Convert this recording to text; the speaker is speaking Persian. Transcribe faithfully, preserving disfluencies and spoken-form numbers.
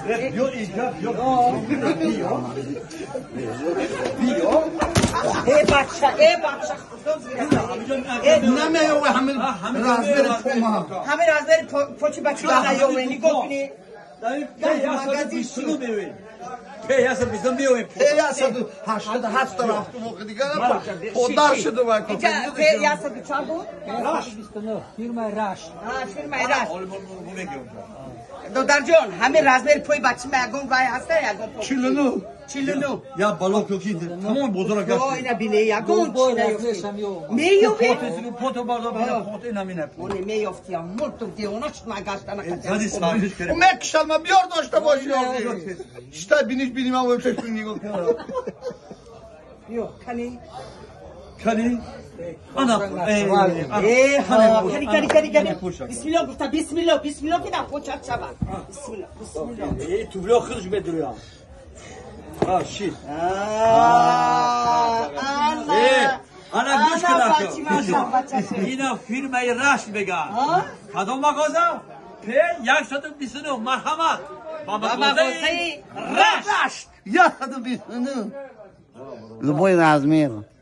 بیا اینجا بیا بیا بیا ای بچه ای بچه نمیه و همه رازبر پوما همه رازبر پوچی بچه داره و اینی گفتی پیاس بیستم بیایم پیاس هشتاد هفت رفت موقع دیگه پدر شده و پیاس چند بود؟ بیست و نه فیرمای رشت آه فیرمای رشت دودر جان همه رازبر پوی بچه میگم گای هسته یگم پوی چلو نو چلو نو یا بالا کوکی تمام بزرگ یا اینا بینه یگم بای رزش هم یو میوفتی پوتو پوتو بالا بالا پوتو نمینه اونی میوفتی هم مرتو دیوناش مگاشتن زدی سالش کرد مکشل ما بیار داشته باشی شتا بینیش بینیم هم ویبتش بینی گفت یو کنی کنی انا ای ها کنی کنی کنی کنی بسم الله گفتا بسم الله بسم الله که نه پوچت شبن بسم الله بسم الله ای تو بلا خودش بدرویا آه شیت انا گوش کن اینا فیلم رشت بگن کدوم مغازه پی صد و بیست و نه مرحمت مغازه رشت صد و بیست و نه لبوی رازمیر